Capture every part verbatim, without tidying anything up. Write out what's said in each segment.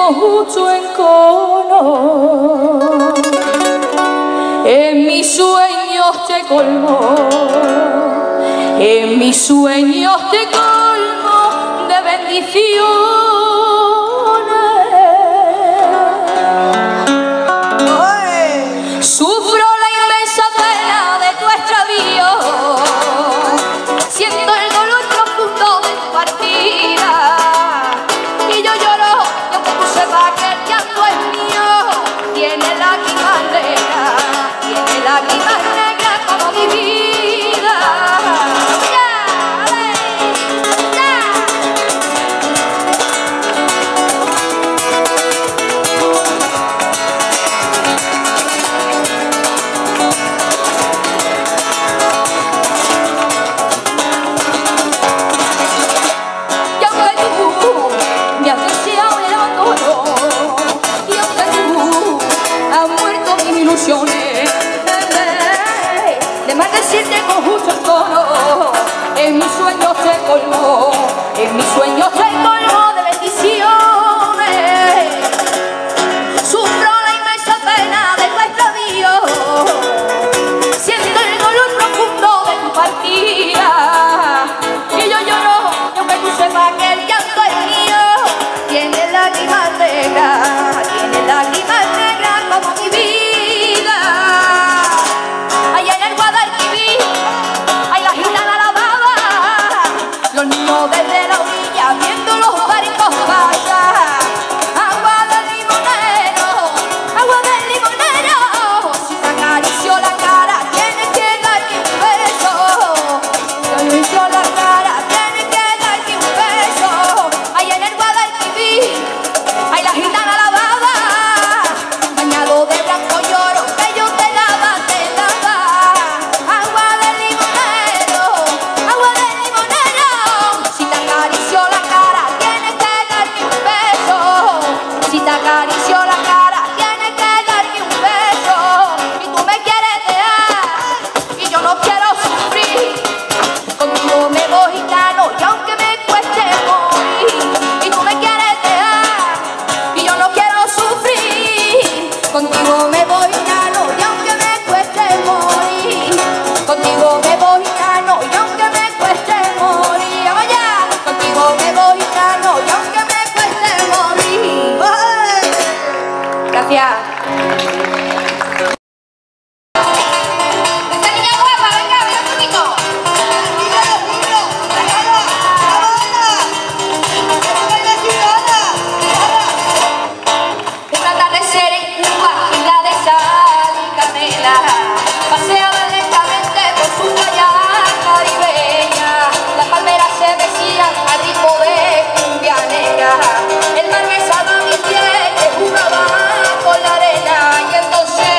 mucho encono, en mis sueños te colmo, en mis sueños te colmo de bendiciones. Sufro la inmensa pena de tu extravío, siento el dolor profundo de tu partida, y yo lloro, y aunque tú sepas que el llanto es mío, tiene lágrimas negras, tiene lágrimas negras como mi vida. ¡Ya! ¡Ya! Y aunque tú me has deseado el abandono, y aunque tú has muerto mis ilusiones, de maldecirte con justo tono, en mis sueños te colmo, en mis sueños te colmo de bendiciones. Sufro la inmensa pena de tu extravío, siento el dolor profundo de tu partida, y yo lloro, y aunque tú sepas que el llanto es mío, tiene lágrimas negras, tiene lágrimas negras como mi vida. Allá en el Guadalquivir, hay la gitana lavada, los niños desde la orilla viendo los barcos pasar. Agua del limonero, agua del limonero, si te acarició la cara tienes que darme un beso. Si te acarició la cara tienes que darme un beso. Allá en el Guadalquivir, hay la gitana lavada, bañado de blanco lloro que yo te daba, te daba. Agua del limonero, agua del limonero, si te acarició la cara tienes que darme un beso. Si te acarició la cara tienes que darme un beso. Y tú me quieres dejar y yo no quiero sufrir, contigo me voy gitano y aunque me cueste morir. Y tú me quieres dejar y yo no quiero sufrir, contigo me voy gitano y aunque me cueste morir. Contigo me voy gitano y aunque me cueste morir. Vamos allá. Contigo me voy gitano y aunque me cueste morir. Gracias. Esta niña guapa, venga, venga un poquito. Un atardecer en Cuba, isla de sal y canela, paseaba lentamente por su playa caribeña. Las palmeras se mecían al ritmo de cumbia negra, el mar besaba mis pies que jugaba con la arena, y entonces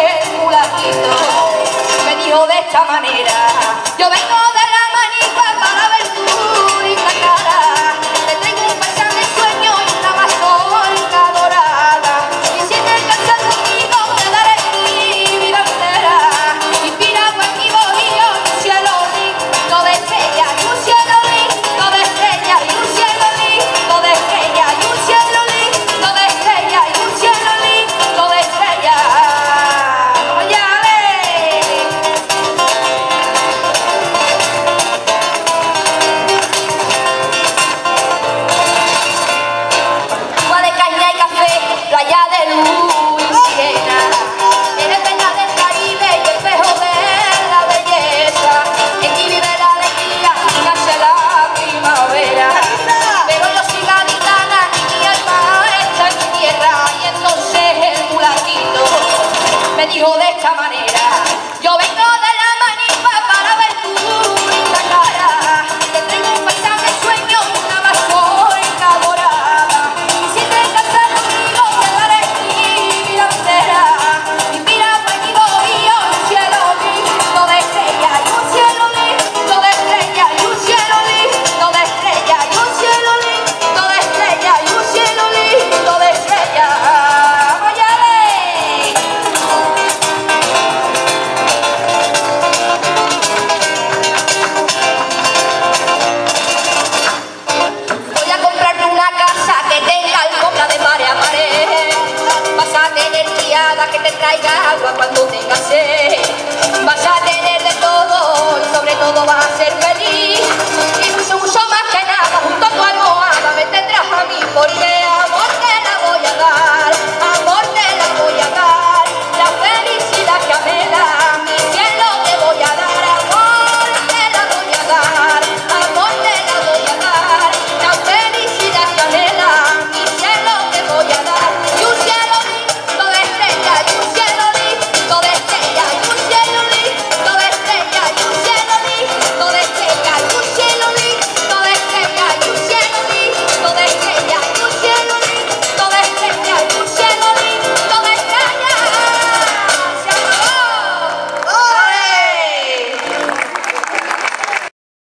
helada que te traiga agua cuando tengas sed. Vas a tener de todo y sobre todo vas